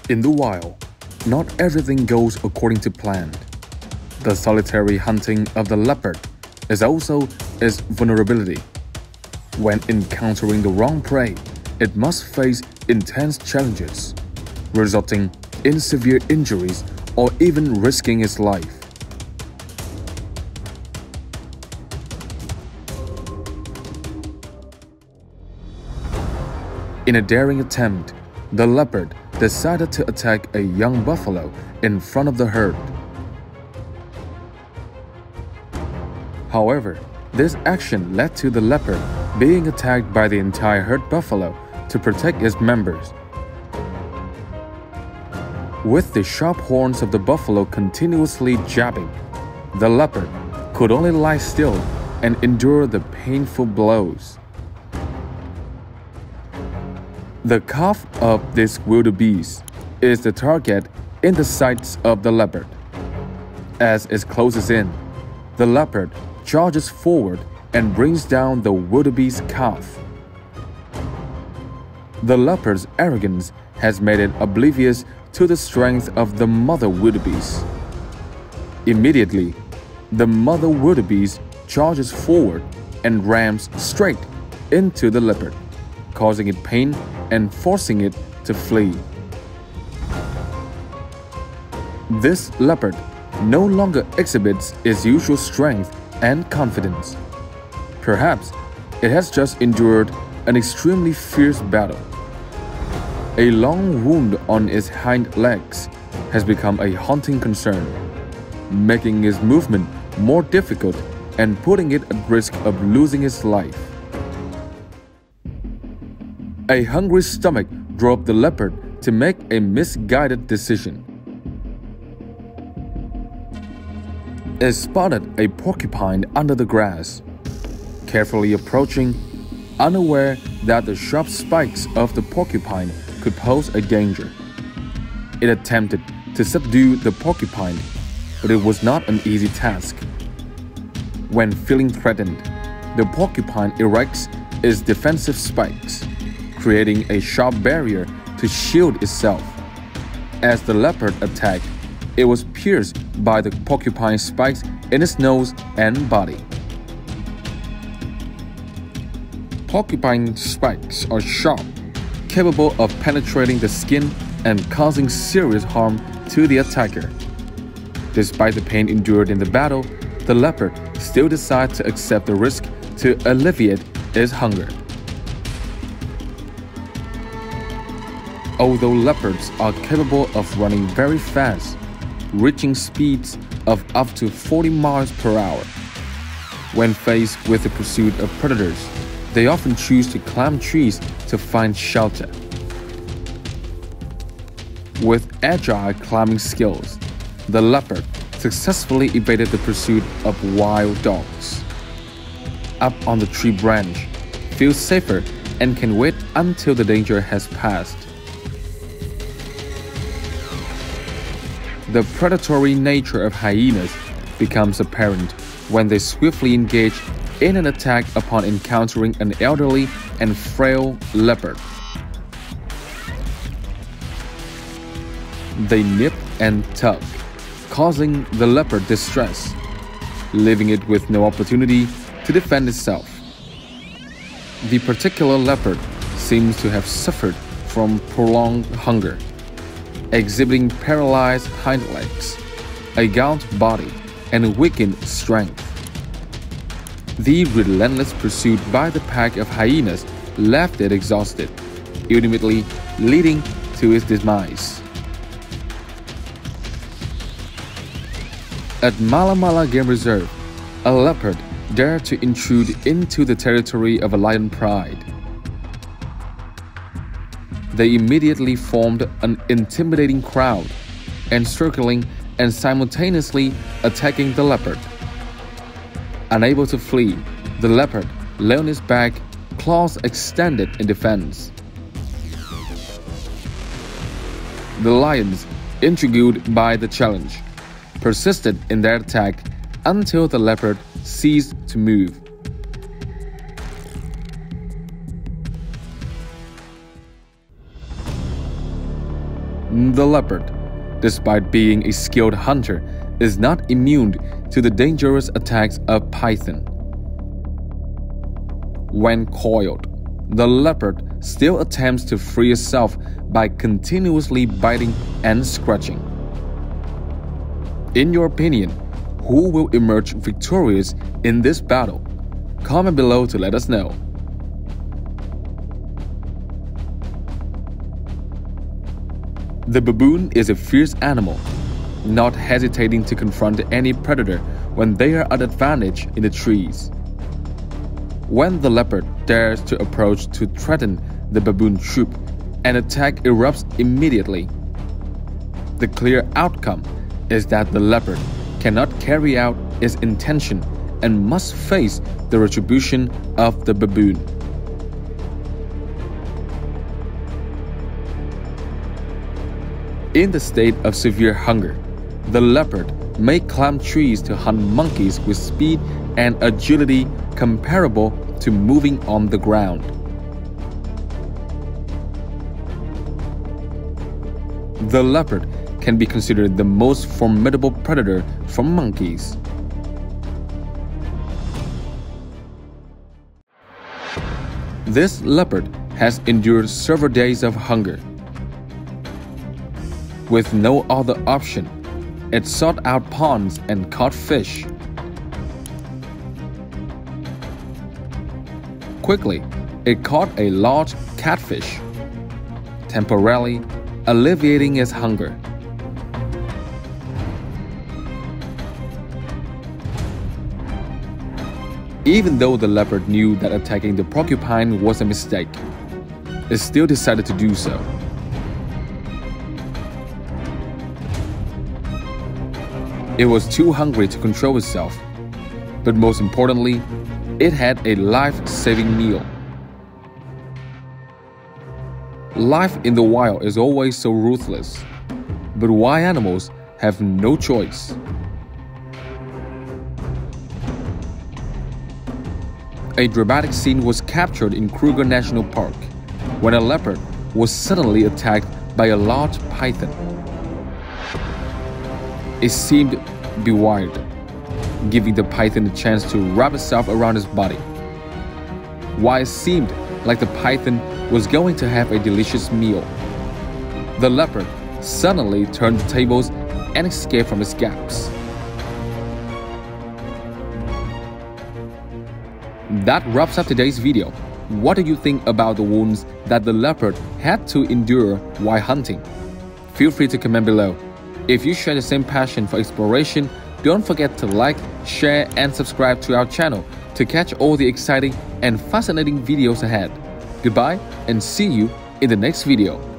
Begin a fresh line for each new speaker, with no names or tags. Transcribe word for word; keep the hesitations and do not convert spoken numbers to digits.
In the wild, not everything goes according to plan. The solitary hunting of the leopard is also its vulnerability. When encountering the wrong prey, it must face intense challenges, resulting in severe injuries or even risking its life. In a daring attempt, the leopard decided to attack a young buffalo in front of the herd. However, this action led to the leopard being attacked by the entire herd buffalo to protect its members. With the sharp horns of the buffalo continuously jabbing, the leopard could only lie still and endure the painful blows. The calf of this wildebeest is the target in the sights of the leopard. As it closes in, the leopard charges forward and brings down the wildebeest calf. The leopard's arrogance has made it oblivious to the strength of the mother wildebeest. Immediately, the mother wildebeest charges forward and rams straight into the leopard, causing it pain and forcing it to flee. This leopard no longer exhibits its usual strength and confidence. Perhaps it has just endured an extremely fierce battle. A long wound on its hind legs has become a haunting concern, making its movement more difficult and putting it at risk of losing its life. A hungry stomach drove the leopard to make a misguided decision. It spotted a porcupine under the grass. Carefully approaching, unaware that the sharp spikes of the porcupine could pose a danger, it attempted to subdue the porcupine, but it was not an easy task. When feeling threatened, the porcupine erects its defensive spikes, creating a sharp barrier to shield itself. As the leopard attacked, it was pierced by the porcupine's spikes in its nose and body. Porcupine spikes are sharp, capable of penetrating the skin and causing serious harm to the attacker. Despite the pain endured in the battle, the leopard still decides to accept the risk to alleviate its hunger. Although leopards are capable of running very fast, reaching speeds of up to forty miles per hour, when faced with the pursuit of predators, they often choose to climb trees to find shelter. With agile climbing skills, the leopard successfully evaded the pursuit of wild dogs. Up on the tree branch, feels safer and can wait until the danger has passed. The predatory nature of hyenas becomes apparent when they swiftly engage in an attack upon encountering an elderly and frail leopard. They nip and tug, causing the leopard distress, leaving it with no opportunity to defend itself. The particular leopard seems to have suffered from prolonged hunger, exhibiting paralyzed hind legs, a gaunt body, and weakened strength. The relentless pursuit by the pack of hyenas left it exhausted, ultimately leading to its demise. At Mala Mala Game Reserve, a leopard dared to intrude into the territory of a lion pride. They immediately formed an intimidating crowd, encircling and simultaneously attacking the leopard. Unable to flee, the leopard lay on its back, claws extended in defense. The lions, intrigued by the challenge, persisted in their attack until the leopard ceased to move. The leopard, despite being a skilled hunter, is not immune to the dangerous attacks of python. When coiled, the leopard still attempts to free itself by continuously biting and scratching. In your opinion, who will emerge victorious in this battle? Comment below to let us know. The baboon is a fierce animal, not hesitating to confront any predator when they are at advantage in the trees. When the leopard dares to approach to threaten the baboon troop, an attack erupts immediately. The clear outcome is that the leopard cannot carry out its intention and must face the retribution of the baboon. In the state of severe hunger, the leopard may climb trees to hunt monkeys with speed and agility comparable to moving on the ground. The leopard can be considered the most formidable predator for monkeys. This leopard has endured several days of hunger. With no other option, it sought out ponds and caught fish. Quickly, it caught a large catfish, temporarily alleviating its hunger. Even though the leopard knew that attacking the porcupine was a mistake, it still decided to do so. It was too hungry to control itself, but most importantly, it had a life-saving meal. Life in the wild is always so ruthless, but wild animals have no choice. A dramatic scene was captured in Kruger National Park when a leopard was suddenly attacked by a large python. It seemed bewildered, giving the python a chance to wrap itself around its body. While it seemed like the python was going to have a delicious meal, the leopard suddenly turned the tables and escaped from its gaps. That wraps up today's video. What do you think about the wounds that the leopard had to endure while hunting? Feel free to comment below. If you share the same passion for exploration, don't forget to like, share, and subscribe to our channel to catch all the exciting and fascinating videos ahead. Goodbye and see you in the next video.